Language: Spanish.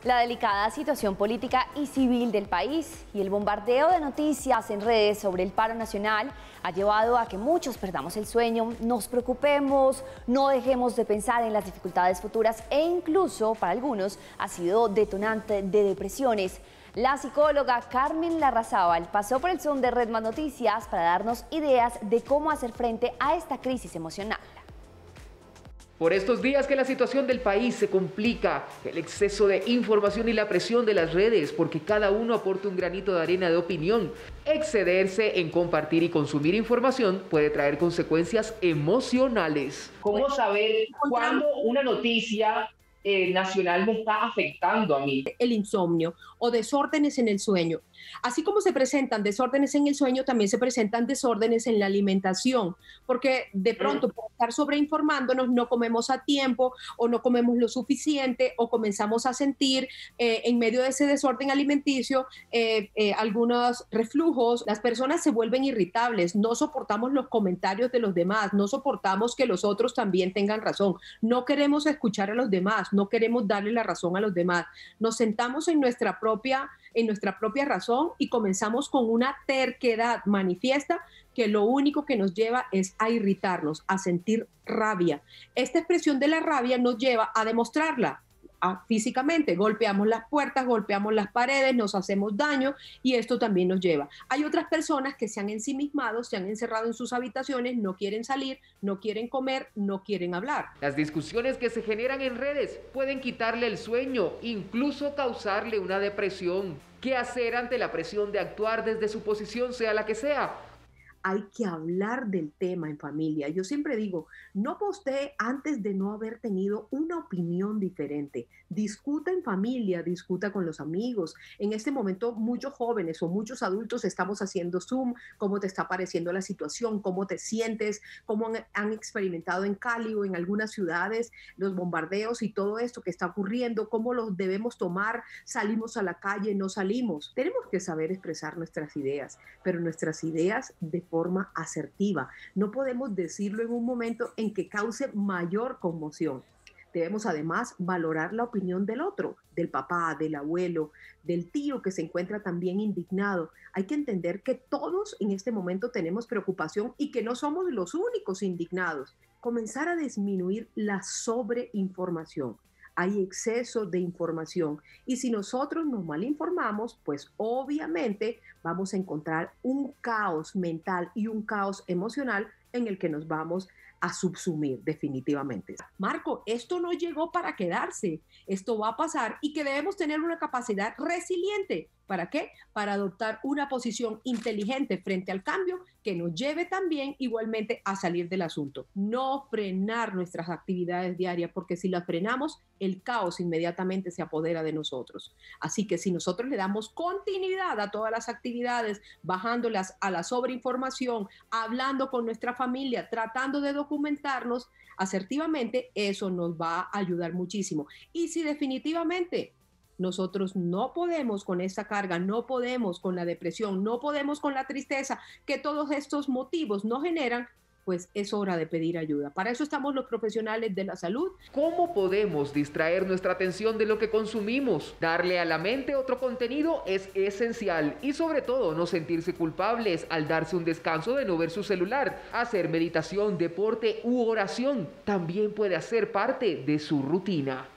La delicada situación política y civil del país y el bombardeo de noticias en redes sobre el paro nacional ha llevado a que muchos perdamos el sueño, nos preocupemos, no dejemos de pensar en las dificultades futuras e incluso para algunos ha sido detonante de depresiones. La psicóloga Carmen Larrazábal pasó por el Zoom de Red Más Noticias para darnos ideas de cómo hacer frente a esta crisis emocional. Por estos días que la situación del país se complica, el exceso de información y la presión de las redes, porque cada uno aporta un granito de arena de opinión. Excederse en compartir y consumir información puede traer consecuencias emocionales. ¿Cómo saber cuándo una noticia nacional me está afectando a mí? El insomnio o desórdenes en el sueño. Así como se presentan desórdenes en el sueño, también se presentan desórdenes en la alimentación, porque de pronto por estar sobreinformándonos no comemos a tiempo o no comemos lo suficiente o comenzamos a sentir en medio de ese desorden alimenticio algunos reflujos. Las personas se vuelven irritables, no soportamos los comentarios de los demás, no soportamos que los otros también tengan razón, no queremos escuchar a los demás, no queremos darle la razón a los demás, nos sentamos en nuestra propia razón y comenzamos con una terquedad manifiesta que lo único que nos lleva es a irritarnos, a sentir rabia. Esta expresión de la rabia nos lleva a demostrarla físicamente, golpeamos las puertas, golpeamos las paredes, nos hacemos daño y esto también nos lleva. Hay otras personas que se han ensimismado, se han encerrado en sus habitaciones, no quieren salir, no quieren comer, no quieren hablar. Las discusiones que se generan en redes pueden quitarle el sueño, incluso causarle una depresión. ¿Qué hacer ante la presión de actuar desde su posición, sea la que sea? Hay que hablar del tema en familia. Yo siempre digo, no postee antes de no haber tenido una opinión diferente. Discuta en familia, discuta con los amigos. En este momento muchos jóvenes o muchos adultos estamos haciendo Zoom, cómo te está pareciendo la situación, cómo te sientes, cómo han experimentado en Cali o en algunas ciudades los bombardeos y todo esto que está ocurriendo, cómo los debemos tomar, salimos a la calle, no salimos. Tenemos que saber expresar nuestras ideas, pero nuestras ideas de forma asertiva. No podemos decirlo en un momento en que cause mayor conmoción. Debemos además valorar la opinión del otro, del papá, del abuelo, del tío que se encuentra también indignado. Hay que entender que todos en este momento tenemos preocupación y que no somos los únicos indignados. Comenzar a disminuir la sobreinformación. Hay exceso de información y si nosotros nos malinformamos, pues obviamente vamos a encontrar un caos mental y un caos emocional en el que nos vamos a subsumir definitivamente. Marco, esto no llegó para quedarse, esto va a pasar y que debemos tener una capacidad resiliente. ¿Para qué? Para adoptar una posición inteligente frente al cambio que nos lleve también igualmente a salir del asunto. No frenar nuestras actividades diarias, porque si las frenamos, el caos inmediatamente se apodera de nosotros. Así que si nosotros le damos continuidad a todas las actividades, bajándolas a la sobreinformación, hablando con nuestra familia, tratando de documentarnos asertivamente, eso nos va a ayudar muchísimo. Y si definitivamente nosotros no podemos con esta carga, no podemos con la depresión, no podemos con la tristeza que todos estos motivos nos generan, pues es hora de pedir ayuda. Para eso estamos los profesionales de la salud. ¿Cómo podemos distraer nuestra atención de lo que consumimos? Darle a la mente otro contenido es esencial y sobre todo no sentirse culpables al darse un descanso de no ver su celular. Hacer meditación, deporte u oración también puede hacer parte de su rutina.